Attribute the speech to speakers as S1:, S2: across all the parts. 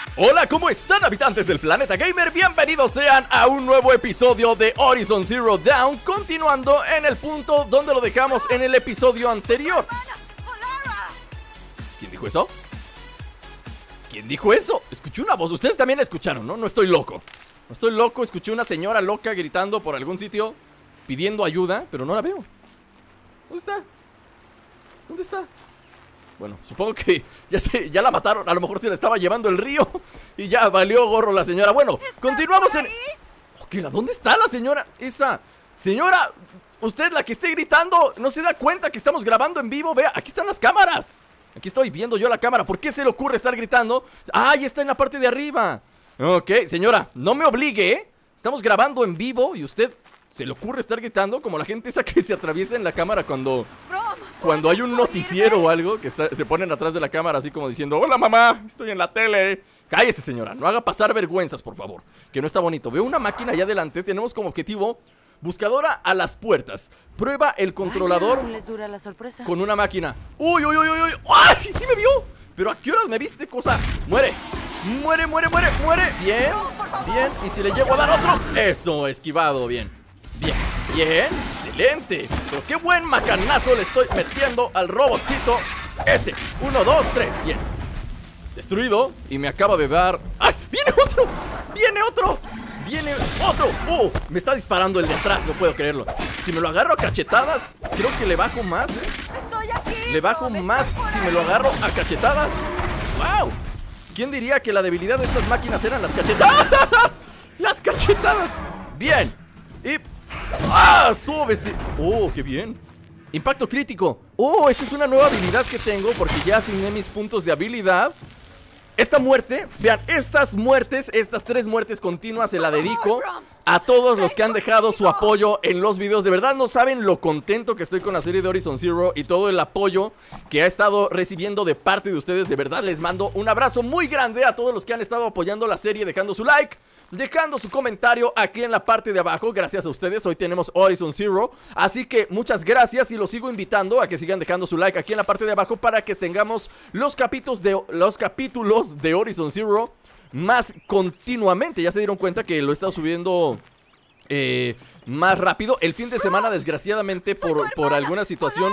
S1: Hola, ¿cómo están, habitantes del planeta gamer? Bienvenidos sean a un nuevo episodio de Horizon Zero Dawn, continuando en el punto donde lo dejamos en el episodio anterior. ¿Quién dijo eso? ¿Quién dijo eso? Escuché una voz, ustedes también la escucharon, ¿no? No estoy loco. No estoy loco, escuché una señora loca gritando por algún sitio, pidiendo ayuda, pero no la veo. ¿Dónde está? ¿Dónde está? Bueno, supongo que ya la mataron. A lo mejor se la estaba llevando el río y ya valió gorro la señora. Bueno, continuamos en... ¿Dónde está la señora? Esa... Señora, usted la que esté gritando, ¿no se da cuenta que estamos grabando en vivo? Vea, aquí están las cámaras. Aquí estoy viendo yo la cámara. ¿Por qué se le ocurre estar gritando? Ah, ya está en la parte de arriba. Ok, señora, no me obligue, ¿eh? Estamos grabando en vivo y usted se le ocurre estar gritando como la gente esa que se atraviesa en la cámara cuando hay un noticiero o algo, que se ponen atrás de la cámara así como diciendo: hola mamá, estoy en la tele. Cállese, señora, no haga pasar vergüenzas, por favor, que no está bonito. Veo una máquina allá adelante, tenemos como objetivo buscadora a las puertas. Prueba el controlador.
S2: Les dura la sorpresa.
S1: Con una máquina. ¡Uy, uy, uy, uy, uy! ¡Ay, sí me vio! ¿Pero a qué horas me viste, cosa? ¡Muere! ¡Muere, muere, muere, muere! Bien, bien, y si le llego a dar otro. Eso, esquivado, bien. Bien, bien, excelente. Pero qué buen macanazo le estoy metiendo al robotcito. 1, 2, 3, bien. Destruido. Y me acaba de dar... ¡Ay! ¡Viene otro! ¡Viene otro! ¡Viene otro! ¡Oh! Me está disparando el de atrás, no puedo creerlo. Si me lo agarro a cachetadas, creo que le bajo más, ¿eh?
S2: Estoy aquí.
S1: Le bajo más si me lo agarro a cachetadas. ¡Wow! ¿Quién diría que la debilidad de estas máquinas eran las cachetadas? ¡Las cachetadas! Bien. Y... ¡ah! ¡Súbese! ¡Oh, qué bien! Impacto crítico. ¡Oh! Esta es una nueva habilidad que tengo porque ya asigné mis puntos de habilidad. Esta muerte, vean, estas 3 muertes continuas se la dedico a todos los que han dejado su apoyo en los videos. De verdad no saben lo contento que estoy con la serie de Horizon Zero y todo el apoyo que ha estado recibiendo de parte de ustedes. De verdad les mando un abrazo muy grande a todos los que han estado apoyando la serie, dejando su like, dejando su comentario aquí en la parte de abajo. Gracias a ustedes, hoy tenemos Horizon Zero, así que muchas gracias y los sigo invitando a que sigan dejando su like aquí en la parte de abajo para que tengamos los capítulos de Horizon Zero más continuamente. Ya se dieron cuenta que lo he estado subiendo más rápido. El fin de semana, desgraciadamente, por alguna situación,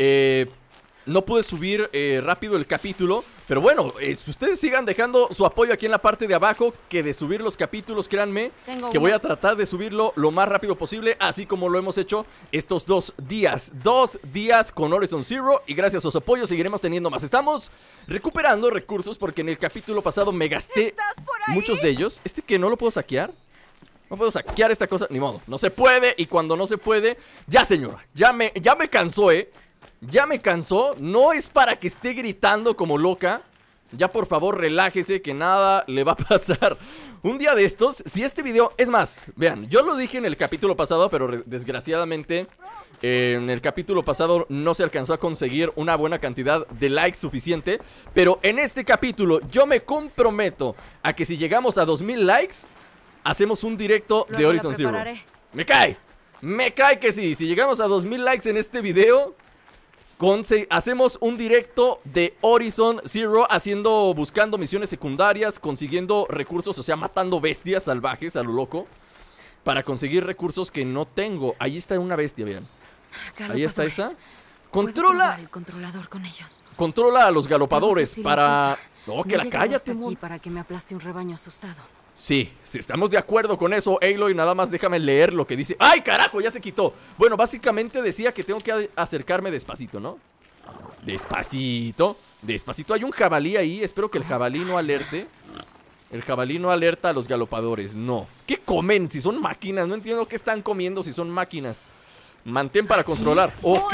S1: no pude subir rápido el capítulo. Pero bueno, si ustedes sigan dejando su apoyo aquí en la parte de abajo, que de subir los capítulos, créanme que voy a tratar de subirlo lo más rápido posible, así como lo hemos hecho estos 2 días. 2 días con Horizon Zero, y gracias a su apoyo seguiremos teniendo más. Estamos recuperando recursos porque en el capítulo pasado me gasté muchos de ellos. Que no lo puedo saquear. No puedo saquear esta cosa, ni modo, no se puede. Y cuando no se puede, ya señora, ya me cansó, ya me cansó. No es para que esté gritando como loca. Ya por favor relájese, que nada le va a pasar. Un día de estos, si este video... Es más, vean, yo lo dije en el capítulo pasado, pero desgraciadamente en el capítulo pasado no se alcanzó a conseguir una buena cantidad de likes suficiente. Pero en este capítulo yo me comprometo a que si llegamos a 2000 likes, hacemos un directo de Horizon Zero. Me cae que sí. Si llegamos a 2000 likes en este video, hacemos un directo de Horizon Zero, buscando misiones secundarias, consiguiendo recursos, o sea, matando bestias salvajes a lo loco, para conseguir recursos que no tengo. Ahí está una bestia, vean. Ahí está esa. Controla
S2: el controlador con ellos.
S1: Controla a los galopadores para... No, que la cállate,
S2: aquí para que me aplaste un rebaño asustado.
S1: Sí, estamos de acuerdo con eso, Aloy. Nada más déjame leer lo que dice. ¡Ay, carajo! Ya se quitó. Bueno, básicamente decía que tengo que acercarme despacito, ¿no? Despacito. Despacito. Hay un jabalí ahí. Espero que el jabalí no alerte. El jabalí no alerta a los galopadores. No. ¿Qué comen? Si son máquinas. No entiendo qué están comiendo si son máquinas. Mantén para controlar. ¡Ok!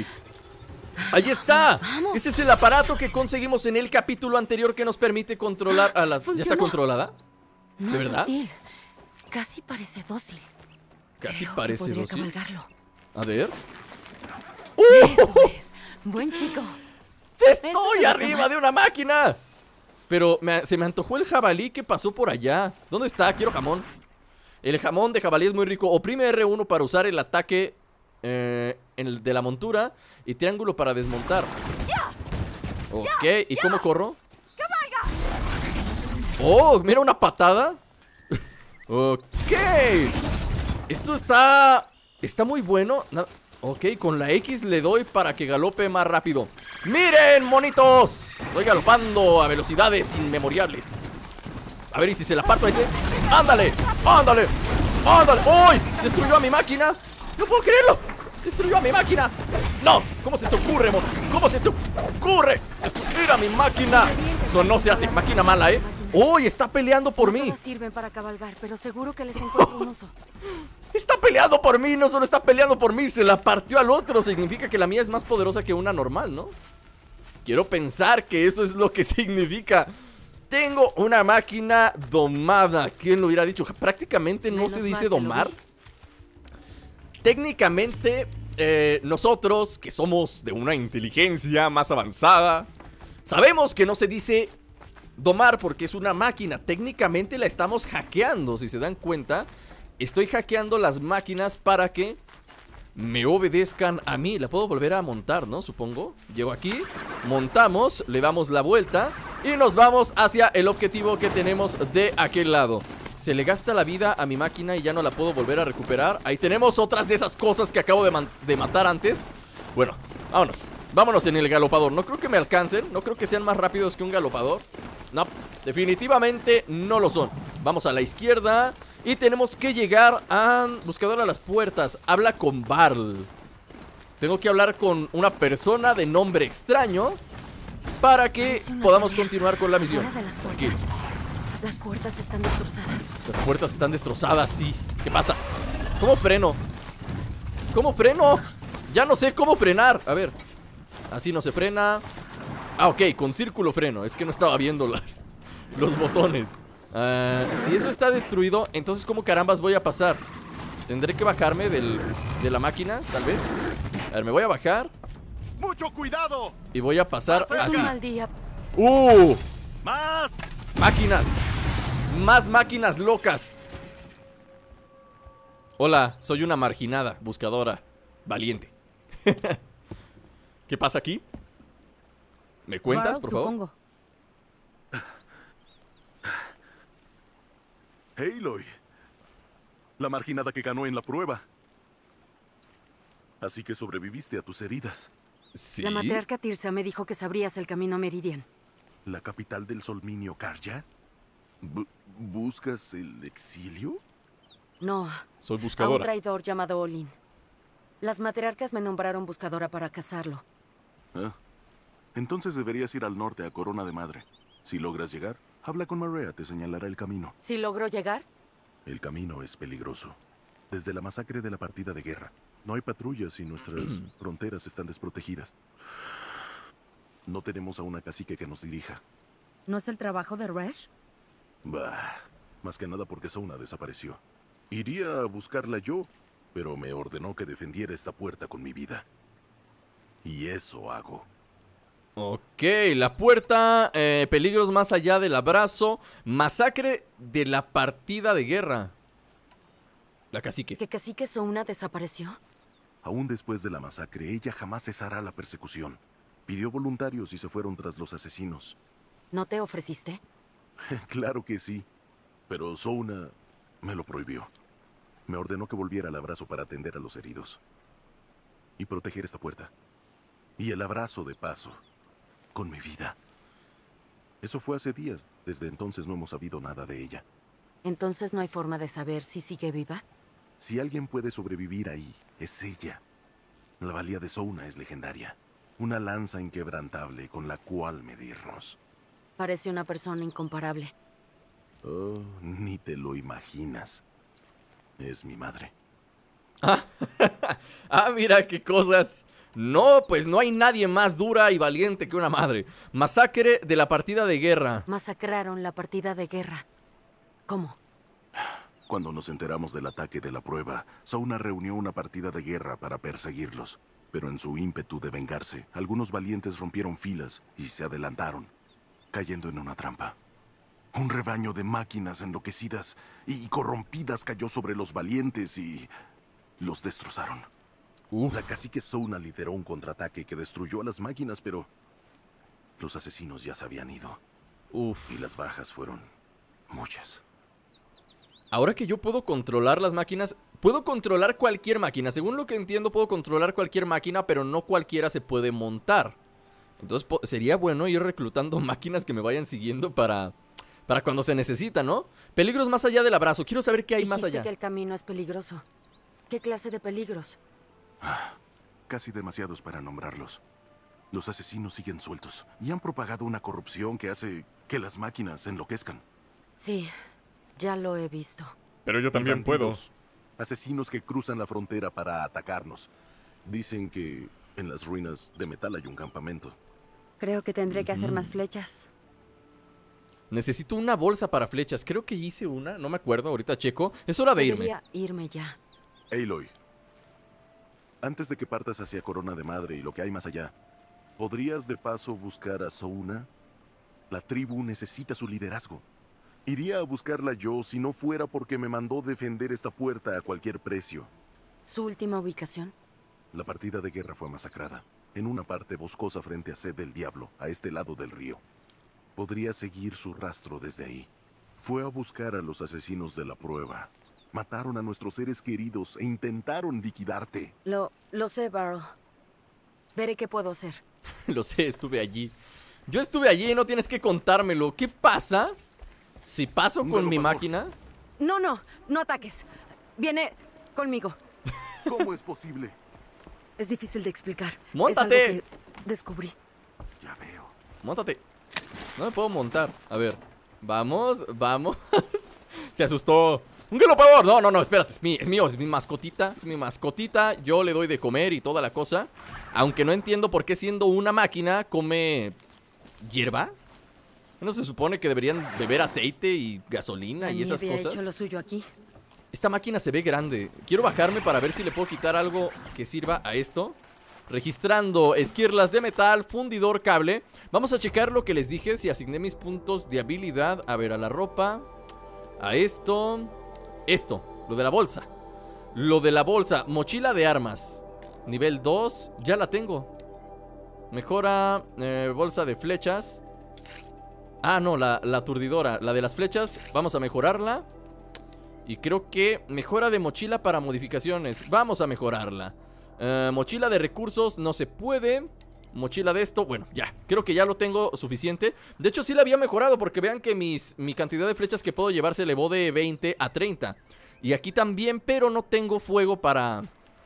S1: Ahí está. Ese es el aparato que conseguimos en el capítulo anterior que nos permite controlar a las... ¿Ya está controlada?
S2: No
S1: ¿De verdad?
S2: Es hostil. Casi parece dócil.
S1: Casi
S2: Creo
S1: parece
S2: que
S1: dócil.
S2: cabalgarlo.
S1: A ver.
S2: Eso es. Buen chico.
S1: ¡Estoy arriba de una máquina! Pero se me antojó el jabalí que pasó por allá. ¿Dónde está? Quiero jamón. El jamón de jabalí es muy rico. Oprime R1 para usar el ataque de la montura y triángulo para desmontar. Ok, ¿y cómo corro? Oh, mira, una patada. Ok. Esto está muy bueno. Ok, con la X le doy para que galope más rápido. ¡Miren, monitos! Estoy galopando a velocidades inmemorables. A ver, ¿y si se la parto a ese? ¡Ándale! ¡Ándale! ¡Ándale! ¡Uy! ¡Destruyó a mi máquina! ¡No puedo creerlo! ¡Destruyó a mi máquina! ¡No! ¿Cómo se te ocurre, mon? ¿Cómo se te ocurre destruir a mi máquina? Eso no se hace. Máquina mala, ¿eh? ¡Uy! Está peleando por mí.
S2: Todas sirven para cabalgar, pero seguro que les encuentro un uso.
S1: Está peleando por mí, no solo está peleando por mí, se la partió al otro. Significa que la mía es más poderosa que una normal, ¿no? Quiero pensar que eso es lo que significa. Tengo una máquina domada. ¿Quién lo hubiera dicho? Prácticamente no se dice domar. Técnicamente, nosotros, que somos de una inteligencia más avanzada, sabemos que no se dice domar porque es una máquina. Técnicamente la estamos hackeando, si se dan cuenta. Estoy hackeando las máquinas para que me obedezcan a mí. La puedo volver a montar, ¿no? Supongo. Llego aquí, montamos, le damos la vuelta y nos vamos hacia el objetivo que tenemos de aquel lado. Se le gasta la vida a mi máquina y ya no la puedo volver a recuperar. Ahí tenemos otras de esas cosas que acabo de matar antes. Bueno, vámonos. Vámonos en el galopador. No creo que me alcancen. No creo que sean más rápidos que un galopador. No, definitivamente no lo son. Vamos a la izquierda y tenemos que llegar a buscador a las puertas. Habla con Barl. Tengo que hablar con una persona de nombre extraño para que podamos continuar con la misión. Aquí.
S2: Las puertas están destrozadas.
S1: Las puertas están destrozadas, sí. ¿Qué pasa? ¿Cómo freno? ¿Cómo freno? Ya no sé cómo frenar. A ver. Así no se frena. Ah, ok, con círculo freno. Es que no estaba viendo los botones. Si eso está destruido, entonces ¿cómo carambas voy a pasar? Tendré que bajarme de la máquina, tal vez. A ver, me voy a bajar.
S3: ¡Mucho cuidado!
S1: Y voy a pasar
S2: Es
S1: así.
S2: un mal día.
S3: ¡Más!
S1: Máquinas. Más máquinas locas. Hola, soy una marginada, buscadora, valiente. ¿Qué pasa aquí? ¿Me cuentas, por favor?
S2: Supongo.
S3: Aloy, la marginada que ganó en la prueba. Así que sobreviviste a tus heridas.
S1: Sí.
S2: La matriarca Tirsa me dijo que sabrías el camino a Meridian.
S3: ¿La capital del Solminio Karja? ¿Buscas el exilio?
S2: No,
S1: Soy
S2: a un
S1: buscadora.
S2: traidor llamado Olin. Las matriarcas me nombraron buscadora para cazarlo.
S3: Ah, entonces deberías ir al norte a Corona de Madre. Si logras llegar, habla con Maria, te señalará el camino.
S2: ¿Si logro llegar?
S3: El camino es peligroso. Desde la masacre de la partida de guerra, no hay patrullas y nuestras fronteras están desprotegidas. No tenemos a una cacique que nos dirija.
S2: ¿No es el trabajo de Resh?
S3: Bah, más que nada porque Sona desapareció. Iría a buscarla yo, pero me ordenó que defendiera esta puerta con mi vida. Y eso hago.
S1: Ok, la puerta, peligros más allá del abrazo, masacre de la partida de guerra. La cacique.
S2: ¿Que cacique Sona desapareció?
S3: Aún después de la masacre, ella jamás cesará la persecución. Pidió voluntarios y se fueron tras los asesinos.
S2: ¿No te ofreciste?
S3: Claro que sí, pero Sona me lo prohibió. Me ordenó que volviera al abrazo para atender a los heridos y proteger esta puerta. Y el abrazo de paso, con mi vida. Eso fue hace días. Desde entonces no hemos sabido nada de ella.
S2: Entonces no hay forma de saber si sigue viva.
S3: Si alguien puede sobrevivir ahí, es ella. La valía de Sona es legendaria. Una lanza inquebrantable con la cual medirnos.
S2: Parece una persona incomparable.
S3: Oh, ni te lo imaginas. Es mi madre.
S1: Ah, mira qué cosas. No, pues no hay nadie más dura y valiente que una madre. Masacre de la partida de guerra.
S2: Masacraron la partida de guerra. ¿Cómo?
S3: Cuando nos enteramos del ataque de la prueba, Sona reunió una partida de guerra para perseguirlos. Pero en su ímpetu de vengarse, algunos valientes rompieron filas y se adelantaron, cayendo en una trampa. Un rebaño de máquinas enloquecidas y corrompidas cayó sobre los valientes y los destrozaron.
S1: Uf.
S3: La cacique Sona lideró un contraataque que destruyó a las máquinas, pero los asesinos ya se habían ido.
S1: Uf.
S3: Y las bajas fueron Muchas.
S1: Ahora que yo puedo controlar las máquinas, puedo controlar cualquier máquina. Según lo que entiendo, puedo controlar cualquier máquina, pero no cualquiera se puede montar. Entonces sería bueno ir reclutando máquinas que me vayan siguiendo para cuando se necesita, ¿no? Peligros más allá del abrazo. Quiero saber qué hay más allá.
S2: Dijiste que el camino es peligroso. ¿Qué clase de peligros?
S3: Casi demasiados para nombrarlos. Los asesinos siguen sueltos y han propagado una corrupción que hace que las máquinas enloquezcan.
S2: Sí, ya lo he visto.
S4: Pero yo
S3: Y
S4: también puedo.
S3: bandidos, asesinos que cruzan la frontera para atacarnos. Dicen que en las ruinas de metal hay un campamento.
S5: Creo que tendré que hacer más flechas.
S1: Necesito una bolsa para flechas. Creo que hice una, no me acuerdo, ahorita checo. Es hora de irme.
S2: Debería irme ya.
S3: Aloy, antes de que partas hacia Corona de Madre y lo que hay más allá, ¿podrías de paso buscar a Souna? La tribu necesita su liderazgo. Iría a buscarla yo si no fuera porque me mandó defender esta puerta a cualquier precio.
S2: ¿Su última ubicación?
S3: La partida de guerra fue masacrada, en una parte boscosa frente a Sed del Diablo, a este lado del río. Podría seguir su rastro desde ahí. Fue a buscar a los asesinos de la prueba. Mataron a nuestros seres queridos e intentaron liquidarte.
S2: Lo sé, Barrel. Veré qué puedo hacer.
S1: Lo sé, estuve allí. Yo estuve allí y no tienes que contármelo. ¿Qué pasa si paso con mi máquina?
S2: No ataques. Viene conmigo.
S3: ¿Cómo es posible?
S2: Es difícil de explicar.
S1: ¡Móntate!
S2: Es algo que descubrí.
S3: Ya veo.
S1: Móntate. No me puedo montar. A ver. Vamos. Se asustó. ¡Un galopador! No, espérate. Es mi mascotita. Es mi mascotita. Yo le doy de comer y toda la cosa. Aunque no entiendo por qué siendo una máquina come hierba. ¿No se supone que deberían beber aceite y gasolina y esas
S2: había
S1: cosas?
S2: hecho lo suyo aquí.
S1: Esta máquina se ve grande. Quiero bajarme para ver si le puedo quitar algo que sirva a esto. Registrando esquirlas de metal, fundidor, cable. Vamos a checar lo que les dije, si asigné mis puntos de habilidad. A ver, a la ropa. A esto. Lo de la bolsa. Lo de la bolsa. Mochila de armas. Nivel 2. Ya la tengo. Mejora. Bolsa de flechas. Ah, no, la aturdidora. La de las flechas. Vamos a mejorarla. Y creo que mejora de mochila para modificaciones. Vamos a mejorarla. Mochila de recursos no se puede. Mochila de esto, bueno, ya, creo que ya lo tengo suficiente. De hecho sí la había mejorado porque vean que mi cantidad de flechas que puedo llevar se elevó de 20 a 30. Y aquí también, pero no tengo fuego para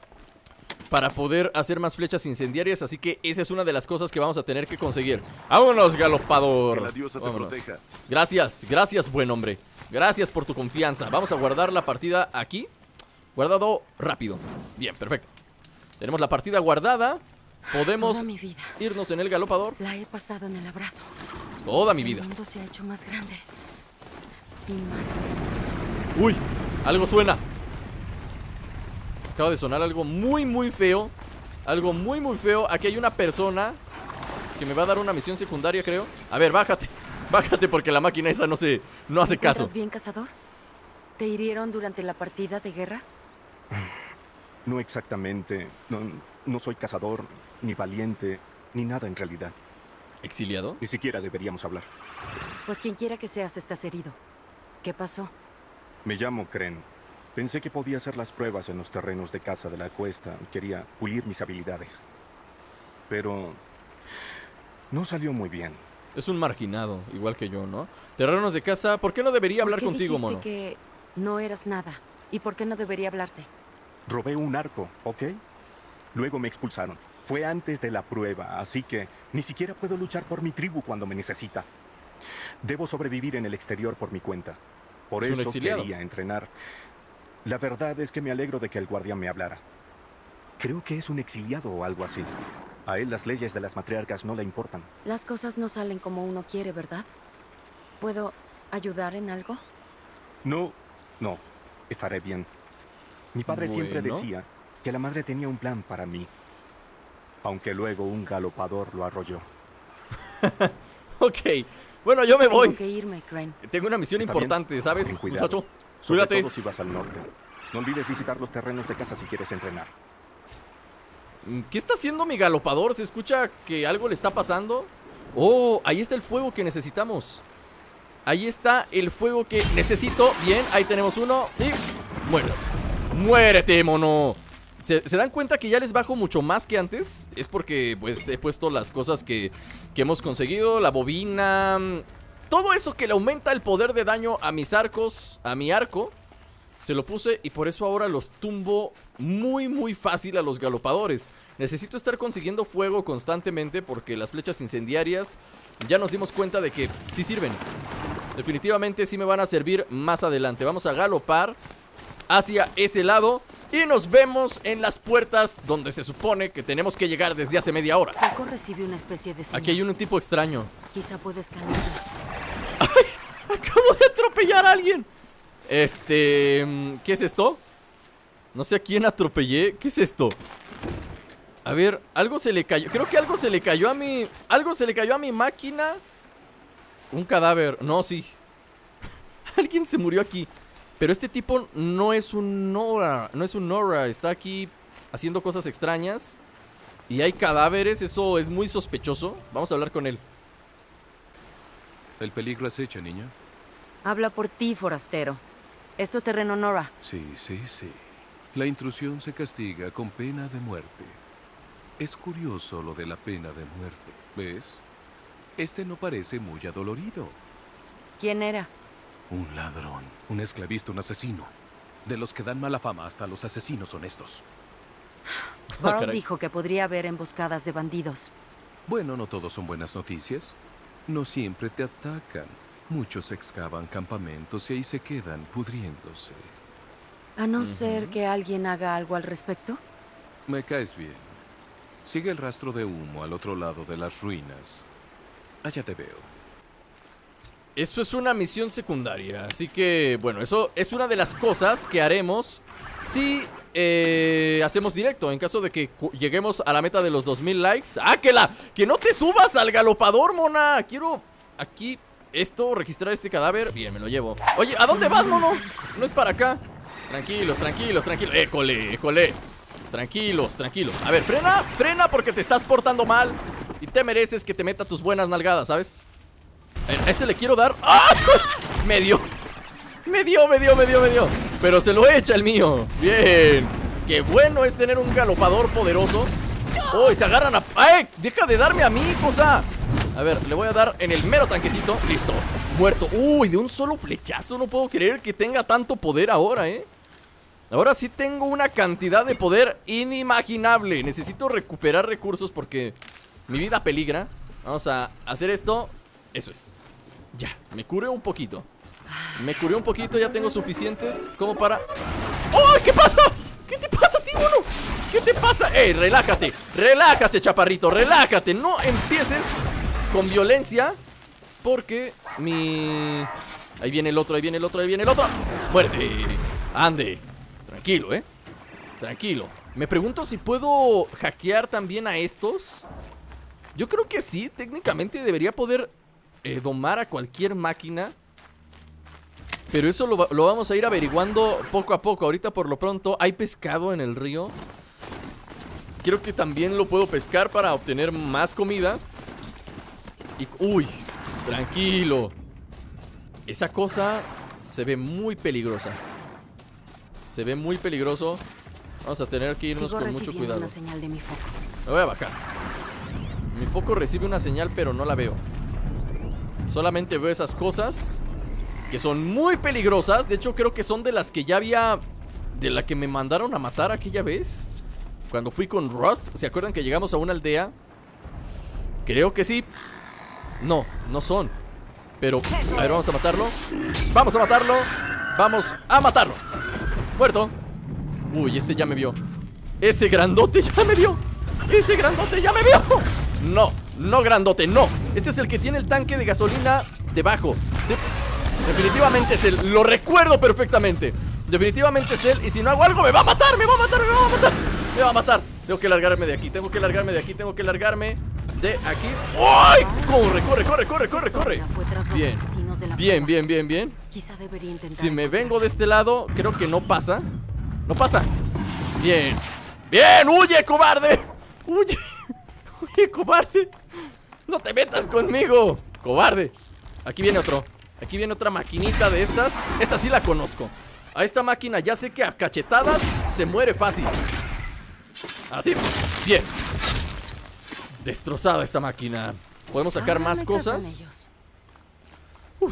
S1: poder hacer más flechas incendiarias. Así que esa es una de las cosas que vamos a tener que conseguir. ¡Vámonos, galopador!
S3: Que la diosa te
S1: Vámonos.
S3: proteja.
S1: Gracias, buen hombre. Gracias por tu confianza. Vamos a guardar la partida aquí. Guardado rápido. Bien, perfecto. Tenemos la partida guardada. Podemos
S2: Toda mi vida
S1: irnos en el galopador.
S2: la he pasado en el abrazo.
S1: Toda mi vida.
S2: El mundo se ha hecho más grande y más peligroso.
S1: Uy, algo suena. Acaba de sonar algo muy feo. Algo muy feo. Aquí hay una persona que me va a dar una misión secundaria, creo. A ver, bájate. Bájate porque la máquina esa no hace caso.
S2: ¿Estás bien, cazador? ¿Te hirieron durante la partida de guerra?
S6: No exactamente. No soy cazador, ni valiente, ni nada en realidad.
S1: ¿Exiliado?
S6: Ni siquiera deberíamos hablar.
S2: Pues quien quiera que seas, estás herido. ¿Qué pasó?
S6: Me llamo Kren. Pensé que podía hacer las pruebas en los terrenos de caza de la cuesta. Quería pulir mis habilidades. Pero no salió muy bien.
S1: Es un marginado, igual que yo, ¿no? Terrenos de casa, ¿por qué no debería hablar
S2: ¿Por qué
S1: contigo,
S2: dijiste
S1: mono?
S2: que no eras nada? ¿Y por qué no debería hablarte?
S6: Robé un arco, ¿ok? Luego me expulsaron. Fue antes de la prueba, así que ni siquiera puedo luchar por mi tribu cuando me necesita. Debo sobrevivir en el exterior por mi cuenta. Por
S1: Es un
S6: eso
S1: exiliado.
S6: quería entrenar. La verdad es que me alegro de que el guardián me hablara. Creo que es un exiliado o algo así. A él las leyes de las matriarcas no le importan.
S2: Las cosas no salen como uno quiere, ¿verdad? ¿Puedo ayudar en algo?
S6: No, estaré bien. Mi padre siempre
S1: Bueno.
S6: decía que la madre tenía un plan para mí. Aunque luego un galopador lo arrolló.
S1: Ok, bueno, yo me voy.
S2: Tengo que irme, Crane.
S1: Tengo una misión
S6: Está bien.
S1: importante, ¿sabes,
S6: Ten cuidado.
S1: muchacho?
S6: Sobre
S1: Cuídate.
S6: todo si vas al norte. No olvides visitar los terrenos de caza si quieres entrenar.
S1: ¿Qué está haciendo mi galopador? ¿Se escucha que algo le está pasando? Oh, ahí está el fuego que necesitamos. Ahí está el fuego que necesito. Bien, ahí tenemos uno. Y muere. Muérete, mono. ¿Se dan cuenta que ya les bajo mucho más que antes? Es porque pues he puesto las cosas que hemos conseguido. La bobina, todo eso que le aumenta el poder de daño a mis arcos, a mi arco, se lo puse y por eso ahora los tumbo muy fácil a los galopadores. Necesito estar consiguiendo fuego constantemente porque las flechas incendiarias ya nos dimos cuenta de que sí sirven. Definitivamente sí me van a servir más adelante. Vamos a galopar hacia ese lado y nos vemos en las puertas donde se supone que tenemos que llegar desde hace media hora.
S2: Poco recibe una especie de señal.
S1: Aquí hay un tipo extraño.
S2: Quizá pueda escanearlo.
S1: ¡Ay! Acabo de atropellar a alguien. ¿Qué es esto? No sé a quién atropellé. ¿Qué es esto? A ver, algo se le cayó. Creo que algo se le cayó a mi... Algo se le cayó a mi máquina. Un cadáver. No, sí. Alguien se murió aquí. Pero este tipo no es un Nora. No es un Nora. Está aquí haciendo cosas extrañas. Y hay cadáveres. Eso es muy sospechoso. Vamos a hablar con él.
S4: El peligro acecha, niña.
S2: Habla por ti, forastero. Esto es terreno Nora.
S4: Sí. La intrusión se castiga con pena de muerte. Es curioso lo de la pena de muerte, ¿ves? Este no parece muy adolorido.
S2: ¿Quién era?
S4: Un ladrón, un esclavista, un asesino. De los que dan mala fama hasta los asesinos honestos.
S2: Barl
S1: caray.
S2: dijo que podría haber emboscadas de bandidos.
S4: Bueno, no todos son buenas noticias. No siempre te atacan. Muchos excavan campamentos y ahí se quedan pudriéndose.
S2: A no ser que alguien haga algo al respecto.
S4: Me caes bien. Sigue el rastro de humo al otro lado de las ruinas. Allá te veo.
S1: Eso es una misión secundaria. Así que, bueno, eso es una de las cosas que haremos si hacemos directo. En caso de que lleguemos a la meta de los 2000 likes. ¡Ah, que no te subas al galopador, mona! Quiero aquí esto, registrar este cadáver. Bien, me lo llevo. Oye, ¿a dónde vas, mono? No es para acá. Tranquilos. École. Tranquilos. A ver, frena porque te estás portando mal. Y te mereces que te meta tus buenas nalgadas, ¿sabes? A este le quiero dar. ¡Ah! Me dio. Pero se lo echa el mío. Bien. Qué bueno es tener un galopador poderoso. ¡Oh! Y se agarran a... ¡Ay! Deja de darme a mí, cosa. A ver, le voy a dar en el mero tanquecito. Listo. Muerto. Uy, de un solo flechazo. No puedo creer que tenga tanto poder ahora, ¿eh? Ahora sí tengo una cantidad de poder inimaginable. Necesito recuperar recursos porque mi vida peligra. Vamos a hacer esto. Eso es. Ya, me curé un poquito. Ya tengo suficientes como para... ¡Oh! ¿Qué pasa? ¿Qué te pasa, tío? ¿Qué te pasa? ¡Ey, relájate! Relájate, chaparrito, relájate. No empieces con violencia porque mi... Ahí viene el otro. ¡Muerte! ¡Ande! Tranquilo, tranquilo. Me pregunto si puedo hackear también a estos. Yo creo que sí, técnicamente debería poder domar a cualquier máquina. Pero eso lo vamos a ir averiguando poco a poco. Ahorita por lo pronto hay pescado en el río. Creo que también lo puedo pescar para obtener más comida. Y... ¡Uy! Tranquilo. Esa cosa se ve muy peligrosa. Se ve muy peligroso. Vamos a tener que irnos con mucho cuidado.
S2: Una señal de mi foco.
S1: Me voy a bajar. Mi foco recibe una señal, pero no la veo. Solamente veo esas cosas que son muy peligrosas. De hecho, creo que son de las que ya había... De la que me mandaron a matar aquella vez cuando fui con Rust. ¿Se acuerdan que llegamos a una aldea? Creo que sí. No, no son. Pero, a ver, vamos a matarlo. Vamos a matarlo. Muerto. Uy, este ya me vio. Ese grandote ya me vio. No, grandote, no. Este es el que tiene el tanque de gasolina debajo. ¿Sí? Definitivamente es él. Lo recuerdo perfectamente. Definitivamente es él. Y si no hago algo, me va a matar. Tengo que largarme de aquí. ¡Ay! Corre. Bien.
S2: Quizá debería intentar.
S1: Si me vengo de este lado, creo que no pasa. Bien, huye, cobarde. Huye, cobarde. No te metas conmigo, cobarde. Aquí viene otro. Aquí viene otra maquinita de estas. Esta sí la conozco. A esta máquina ya sé que a cachetadas se muere fácil. Así, bien. Destrozada esta máquina. Podemos sacar más cosas. Uf.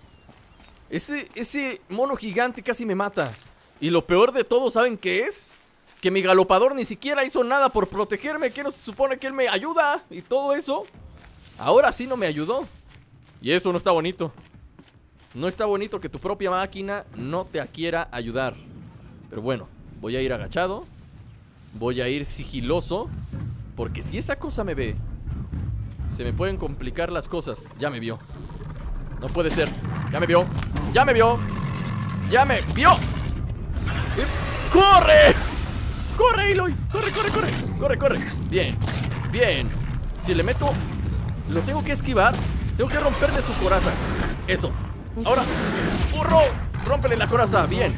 S1: Ese mono gigante casi me mata. Y lo peor de todo, ¿saben qué es? Que mi galopador ni siquiera hizo nada por protegerme. Que no se supone que él me ayuda y todo eso. Ahora sí no me ayudó. Y eso no está bonito. No está bonito que tu propia máquina no te quiera ayudar. Pero bueno, voy a ir agachado. Voy a ir sigiloso. Porque si esa cosa me ve, se me pueden complicar las cosas. Ya me vio. No puede ser. Ya me vio. Ya me vio. Ya me vio. ¡Corre! ¡Corre, Aloy! ¡Corre, corre, corre! ¡Corre, corre! Bien, bien. Si le meto, lo tengo que esquivar. Tengo que romperle su coraza. Eso. Ahora, ¡burro! ¡Rómpele la coraza! Bien.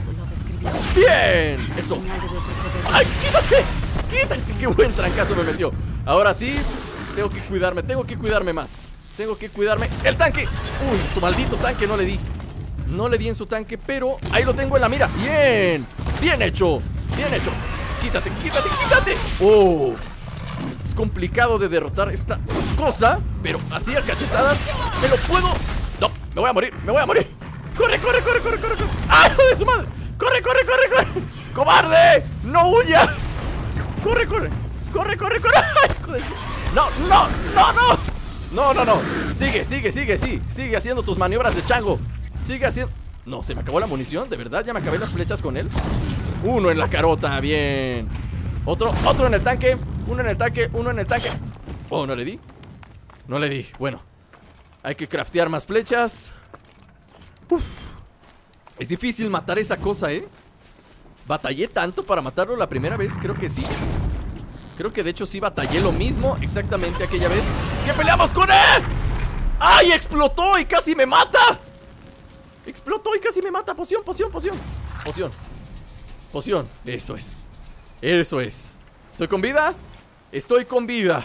S1: ¡Bien! Eso. ¡Ay, quítate! ¡Quítate! ¡Qué buen trancazo me metió! Ahora sí, tengo que cuidarme más. Tengo que cuidarme. ¡El tanque! ¡Uy! Su maldito tanque no le di. No le di en su tanque, pero ahí lo tengo en la mira. ¡Bien! ¡Bien hecho! ¡Bien hecho! ¡Quítate, quítate, quítate! ¡Oh! Es complicado de derrotar esta cosa, pero así a cachetadas me lo puedo... ¡No! ¡Me voy a morir! ¡Me voy a morir! ¡Corre, corre, corre, corre, corre! corre! ¡Ah, hijo de su madre! ¡Corre, corre, corre, corre! ¡Cobarde! ¡No huyas! ¡Corre, corre! ¡Corre, corre, corre! ¡Ay, hijo de su... ¡No, no, no, no! No, no, no. Sigue, sigue, sigue, sí. Sigue haciendo tus maniobras de chango. Sigue haciendo... No, se me acabó la munición, ¿de verdad? ¿Ya me acabé las flechas con él? Uno en la carota, bien. Otro en el tanque. Uno en el tanque, uno en el tanque. Oh, ¿no le di? No le di, bueno. Hay que craftear más flechas. Uf. Es difícil matar esa cosa, ¿eh? ¿Batallé tanto para matarlo la primera vez? Creo que sí. Creo que de hecho sí batallé lo mismo exactamente aquella vez que peleamos con él. ¡Ay! ¡Explotó y casi me mata! ¡Explotó y casi me mata! ¡Poción, poción, poción! Poción. Poción. Eso es. Eso es. ¿Estoy con vida? Estoy con vida.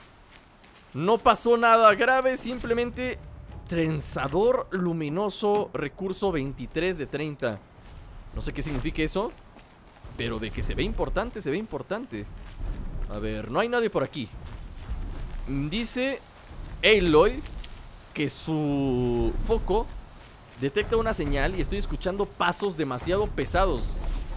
S1: No pasó nada grave. Simplemente trenzador luminoso. Recurso 23 de 30. No sé qué significa eso, pero de que se ve importante, se ve importante. A ver, no hay nadie por aquí. Dice Aloy que su foco detecta una señal y estoy escuchando pasos demasiado pesados.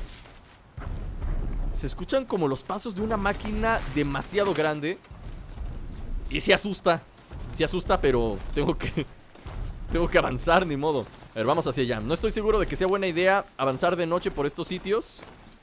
S1: Se escuchan como los pasos de una máquina demasiado grande. Y se asusta. Se asusta, pero tengo que avanzar, ni modo. A ver, vamos hacia allá. No estoy seguro de que sea buena idea avanzar de noche por estos sitios,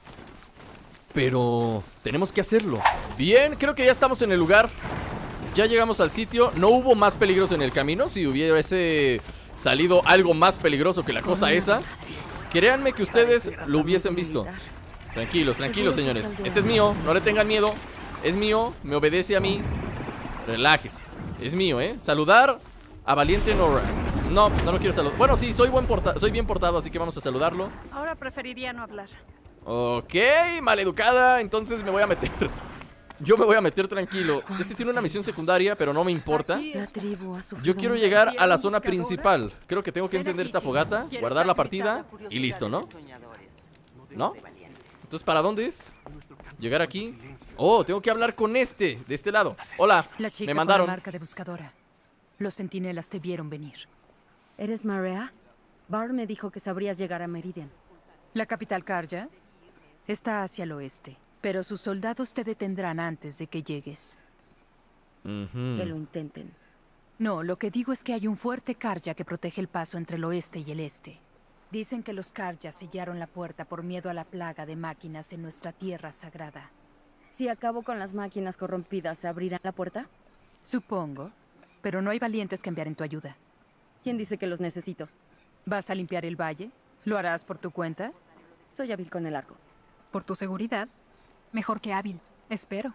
S1: pero tenemos que hacerlo. Bien, creo que ya estamos en el lugar. Ya llegamos al sitio. No hubo más peligros en el camino. Si hubiese salido algo más peligroso que la cosa esa, créanme que ustedes lo hubiesen visto. Tranquilos, tranquilos, señores. Este es mío, no le tengan miedo. Es mío, me obedece a mí. Relájese, es mío, saludar a Valiente Nora. No, no lo quiero saludar. Bueno, sí, soy bien portado, así que vamos a saludarlo.
S5: Ahora preferiría no hablar.
S1: Ok, maleducada. Entonces me voy a meter. Yo me voy a meter tranquilo. Este tiene una misión secundaria, pero no me importa. Yo quiero llegar a la zona principal. Creo que tengo que encender esta fogata, guardar la partida y listo, ¿no? ¿No? Entonces, ¿para dónde es? Llegar aquí. Oh, tengo que hablar con de este lado. Hola,
S7: la chica
S1: me mandaron.
S7: Con la marca de buscadora. Los centinelas te vieron venir.
S2: ¿Eres Maria? Barr me dijo que sabrías llegar a Meridian.
S7: La capital Karja está hacia el oeste, pero sus soldados te detendrán antes de que llegues.
S2: Que lo intenten.
S7: No, lo que digo es que hay un fuerte Karja que protege el paso entre el oeste y el este. Dicen que los Karja sellaron la puerta por miedo a la plaga de máquinas en nuestra tierra sagrada.
S2: Si acabo con las máquinas corrompidas, ¿se abrirá la puerta?
S7: Supongo, pero no hay valientes que enviar en tu ayuda.
S2: ¿Quién dice que los necesito?
S7: ¿Vas a limpiar el valle? ¿Lo harás por tu cuenta?
S2: Soy hábil con el arco.
S7: ¿Por tu seguridad? Mejor que hábil, espero.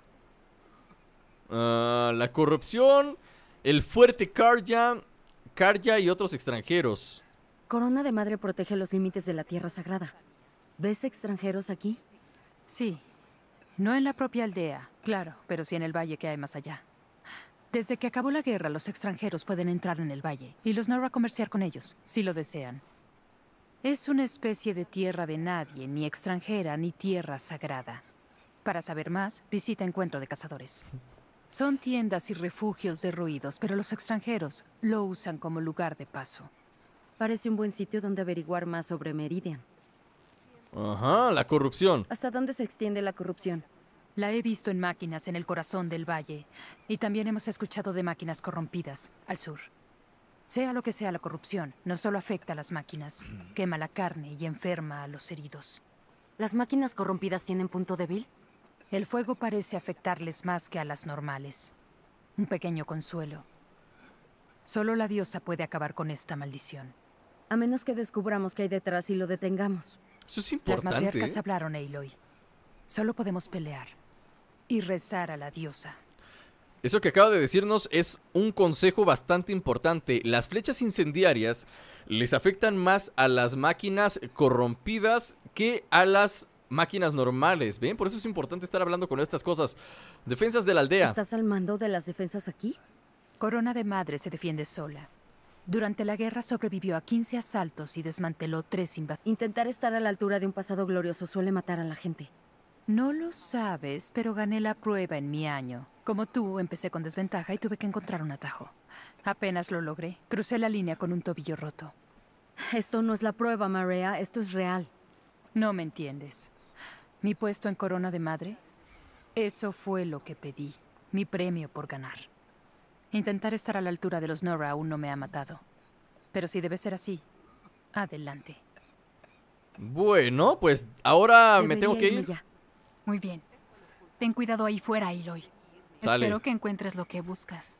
S1: La corrupción, el fuerte Karja y otros extranjeros.
S2: Corona de Madre protege los límites de la Tierra Sagrada. ¿Ves extranjeros aquí?
S7: Sí. No en la propia aldea, claro, pero sí en el valle que hay más allá. Desde que acabó la guerra, los extranjeros pueden entrar en el valle y los Nora comerciar con ellos, si lo desean. Es una especie de tierra de nadie, ni extranjera, ni tierra sagrada. Para saber más, visita Encuentro de Cazadores. Son tiendas y refugios derruidos, pero los extranjeros lo usan como lugar de paso.
S2: Parece un buen sitio donde averiguar más sobre Meridian.
S1: Ajá, la corrupción.
S2: ¿Hasta dónde se extiende la corrupción?
S7: La he visto en máquinas en el corazón del valle. Y también hemos escuchado de máquinas corrompidas, al sur. Sea lo que sea la corrupción, no solo afecta a las máquinas, quema la carne y enferma a los heridos.
S2: ¿Las máquinas corrompidas tienen punto débil?
S7: El fuego parece afectarles más que a las normales. Un pequeño consuelo. Solo la diosa puede acabar con esta maldición.
S2: A menos que descubramos qué hay detrás y lo detengamos.
S1: Eso es
S7: Las
S1: importante.
S7: matriarcas hablaron, Aloy. Solo podemos pelear y rezar a la diosa.
S1: Eso que acaba de decirnos es un consejo bastante importante. Las flechas incendiarias les afectan más a las máquinas corrompidas que a las máquinas normales. ¿Ven? Por eso es importante estar hablando con estas cosas. Defensas de la aldea.
S2: ¿Estás al mando de las defensas aquí?
S7: Corona de Madre se defiende sola. Durante la guerra sobrevivió a 15 asaltos y desmanteló 3 invasiones.
S2: Intentar estar a la altura de un pasado glorioso suele matar a la gente.
S7: No lo sabes, pero gané la prueba en mi año. Como tú, empecé con desventaja y tuve que encontrar un atajo. Apenas lo logré. Crucé la línea con un tobillo roto.
S2: Esto no es la prueba, Maria. Esto es real.
S7: No me entiendes. Mi puesto en Corona de Madre, eso fue lo que pedí. Mi premio por ganar. Intentar estar a la altura de los Nora aún no me ha matado. Pero si debe ser así, adelante.
S1: Bueno, pues ahora me
S2: Debería
S1: tengo que
S2: irme
S1: ir.
S2: ya.
S5: Muy bien. Ten cuidado ahí fuera, Aloy.
S1: Sale.
S5: Espero que encuentres lo que buscas.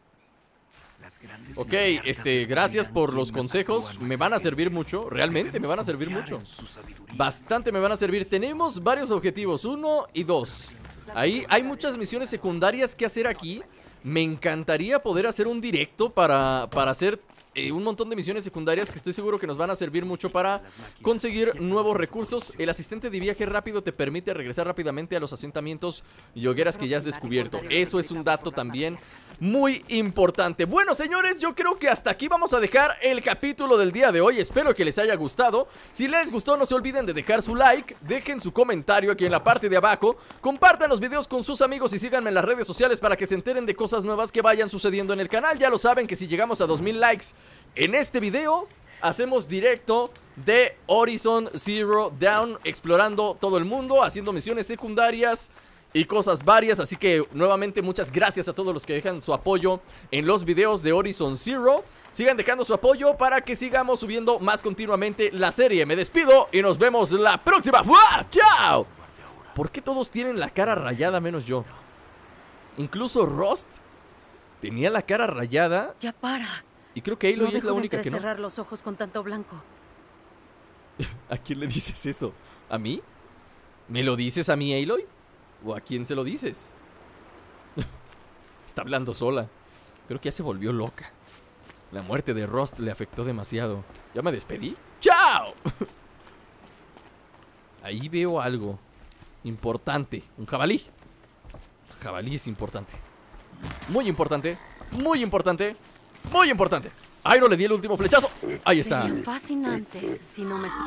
S1: Ok, gracias por los consejos. Me van a servir mucho. Realmente me van a servir mucho. Bastante me van a servir. Tenemos varios objetivos, 1 y 2. Ahí hay muchas misiones secundarias que hacer aquí. Me encantaría poder hacer un directo para hacer un montón de misiones secundarias que estoy seguro que nos van a servir mucho para conseguir nuevos recursos. El asistente de viaje rápido te permite regresar rápidamente a los asentamientos y hogueras que ya has descubierto. Eso es un dato también muy importante. Bueno, señores, yo creo que hasta aquí vamos a dejar el capítulo del día de hoy. Espero que les haya gustado. Si les gustó, no se olviden de dejar su like, dejen su comentario aquí en la parte de abajo, compartan los videos con sus amigos y síganme en las redes sociales para que se enteren de cosas nuevas que vayan sucediendo en el canal. Ya lo saben que si llegamos a 2000 likes en este video, hacemos directo de Horizon Zero Dawn, explorando todo el mundo, haciendo misiones secundarias y cosas varias. Así que nuevamente muchas gracias a todos los que dejan su apoyo en los videos de Horizon Zero. Sigan dejando su apoyo para que sigamos subiendo más continuamente la serie. Me despido y nos vemos la próxima. ¡Fua! ¡Chao! ¿Por qué todos tienen la cara rayada menos yo? Incluso Rust tenía la cara rayada.
S2: Ya para.
S1: Y creo que Aloy
S2: No
S1: es la
S2: dejo de
S1: única que no.
S2: cerrar los ojos con tanto blanco.
S1: ¿A quién le dices eso? ¿A mí? ¿Me lo dices a mí, Aloy? ¿O a quién se lo dices? Está hablando sola. Creo que ya se volvió loca. La muerte de Rust le afectó demasiado. ¿Ya me despedí? ¡Chao! Ahí veo algo importante. Un jabalí. El jabalí es importante. Muy importante. Muy importante. Muy importante. ¡Ay, no le di el último flechazo! Ahí está.
S2: Serían fascinantes si no me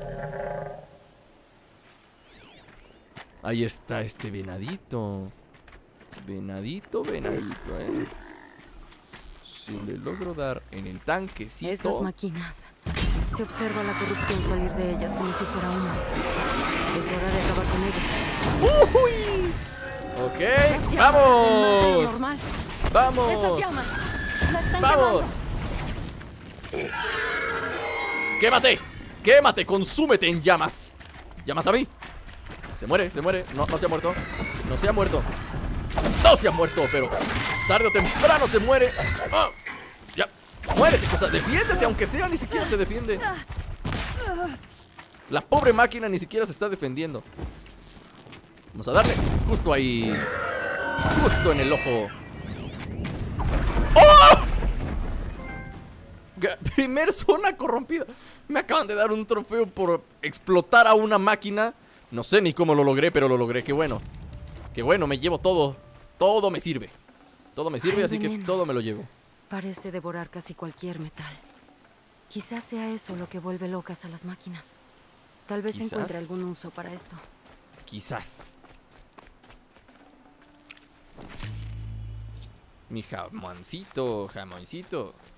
S1: Ahí está este venadito. Venadito, venadito, Si le logro dar en el tanquecito.
S2: Esas máquinas. Se observa la corrupción salir de ellas como si fuera humo. Es hora de acabar con ellas.
S1: Ok,
S2: Las llamas salen más de lo
S1: vamos.
S2: normal.
S1: Vamos.
S2: Esas llamas la están
S1: Vamos.
S2: quemando.
S1: Quémate. Quémate, consúmete en llamas. ¿Llamas a mí? Se muere, se muere. No, no se ha muerto. No se ha muerto. No se ha muerto, pero tarde o temprano se muere. Ah, ya. Muérete, cosa. Defiéndete, aunque sea, ni siquiera se defiende. La pobre máquina ni siquiera se está defendiendo. Vamos a darle justo ahí. Justo en el ojo. ¡Oh! Primer zona corrompida. Me acaban de dar un trofeo por explotar a una máquina. No sé ni cómo lo logré, pero lo logré. Qué bueno. Qué bueno, me llevo todo. Todo me sirve. Todo me sirve,
S2: Hay
S1: así que
S2: veneno.
S1: todo me lo llevo.
S2: Parece devorar casi cualquier metal. Quizás sea eso lo que vuelve locas a las máquinas. Tal vez
S1: Quizás.
S2: encuentre algún uso para esto.
S1: Quizás. Mi jamoncito, jamoncito.